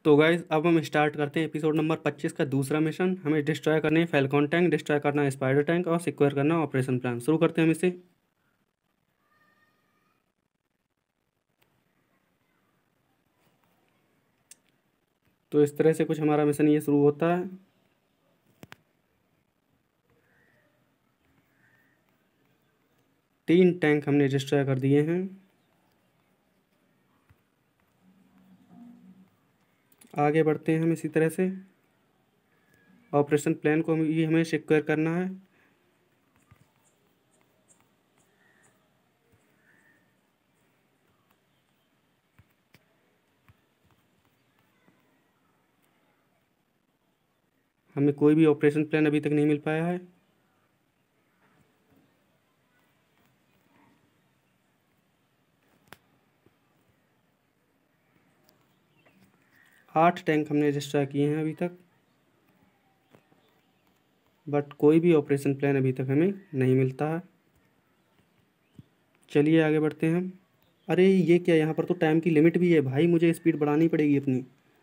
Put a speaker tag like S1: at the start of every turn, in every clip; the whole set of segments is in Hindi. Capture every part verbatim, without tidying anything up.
S1: तो गाइज अब हम स्टार्ट करते हैं एपिसोड नंबर पच्चीस का दूसरा मिशन। हमें डिस्ट्रॉय करने है फैल्कॉन टैंक, डिस्ट्रॉय करना है स्पाइडर टैंक और सिक्योर करना है ऑपरेशन प्लान। शुरू करते हैं हम इसे। तो इस तरह से कुछ हमारा मिशन ये शुरू होता है। तीन टैंक हमने डिस्ट्रॉय कर दिए हैं। आगे बढ़ते हैं हम इसी तरह से। ऑपरेशन प्लान को ये हमें सिक्योर करना है। हमें कोई भी ऑपरेशन प्लान अभी तक नहीं मिल पाया है। आठ टैंक हमने डिस्ट्रॉय किए हैं अभी तक, बट कोई भी ऑपरेशन प्लान अभी तक हमें नहीं मिलता है। चलिए आगे बढ़ते हैं हम। अरे ये क्या, यहाँ पर तो टाइम की लिमिट भी है भाई, मुझे स्पीड बढ़ानी पड़ेगी अपनी।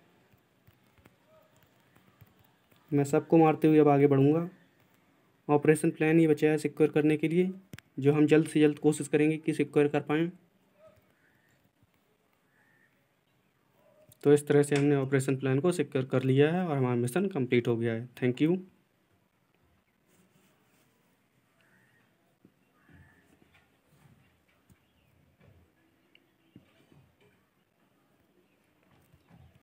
S1: मैं सबको मारते हुए अब आगे बढ़ूँगा। ऑपरेशन प्लान ही बचा है सिक्योर करने के लिए, जो हम जल्द से जल्द कोशिश करेंगे कि सिक्योर कर पाएँ। तो इस तरह से हमने ऑपरेशन प्लान को सिक्योर कर लिया है और हमारा मिशन कंप्लीट हो गया है। Thank you.